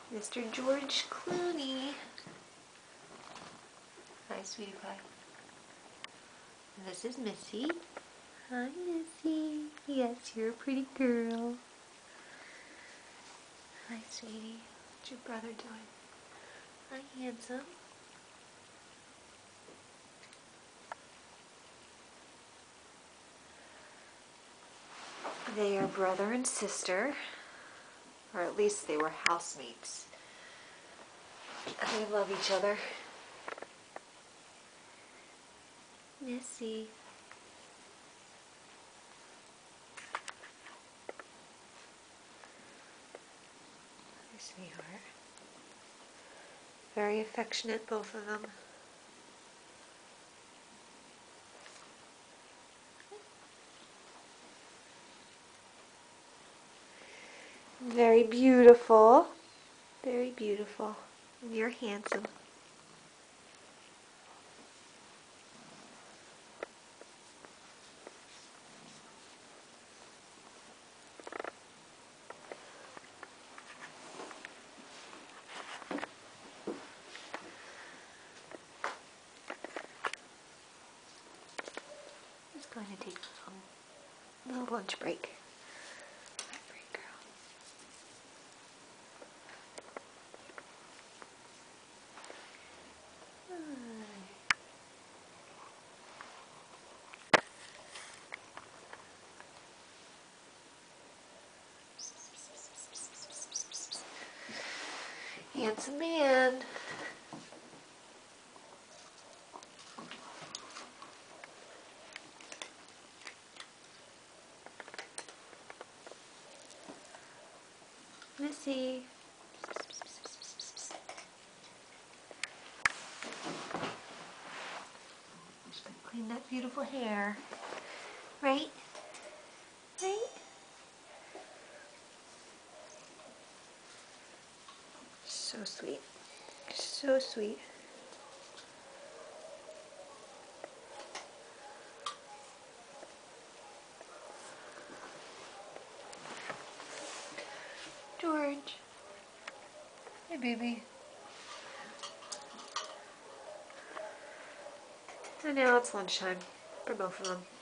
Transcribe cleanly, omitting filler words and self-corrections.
Mr. George Clooney. Hi, sweetie pie. And this is Missy. Hi, Missy. Yes, you're a pretty girl. Hi, sweetie. What's your brother doing? Hi, handsome. They are brother and sister, or at least they were housemates. They love each other. Missy. Hi, sweetheart. Very affectionate, both of them. Very beautiful. Very beautiful. And you're handsome. Just going to take a little lunch break. Hi, pretty girl. Handsome man. Missy. Just gonna clean that beautiful hair. Right? Right? So sweet. So sweet. George. Hey, baby. So now it's lunchtime for both of them.